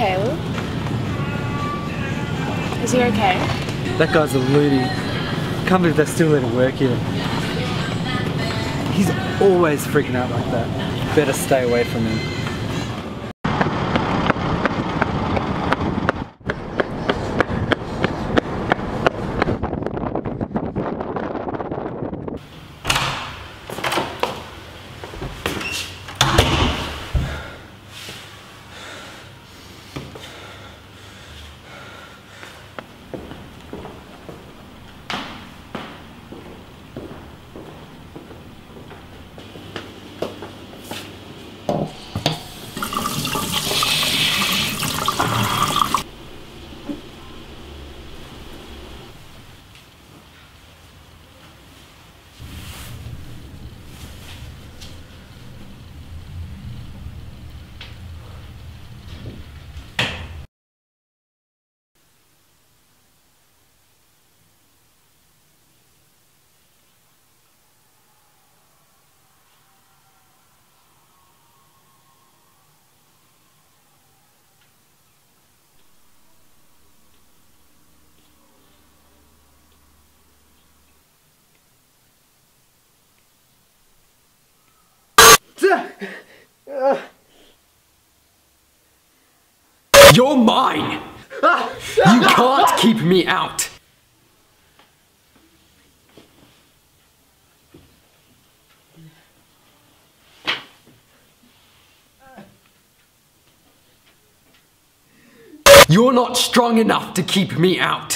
Caleb? Is he okay? That guy's a loony. Can't believe they're still letting him work here. He's always freaking out like that. Better stay away from him. You're mine! You can't keep me out! You're not strong enough to keep me out!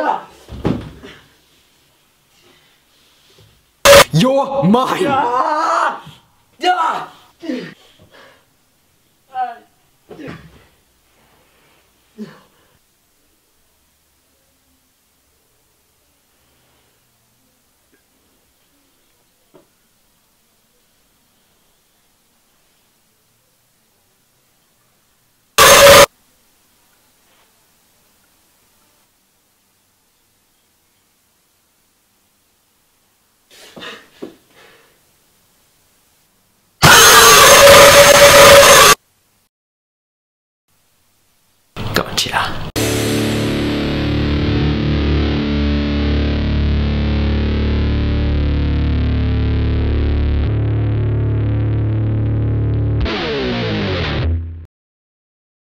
You're mine!